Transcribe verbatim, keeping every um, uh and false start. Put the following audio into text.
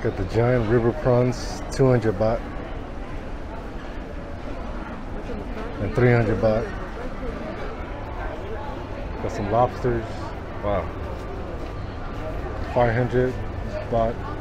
Got the giant river prawns, two hundred baht. And three hundred baht. Got some lobsters. Wow. five hundred baht.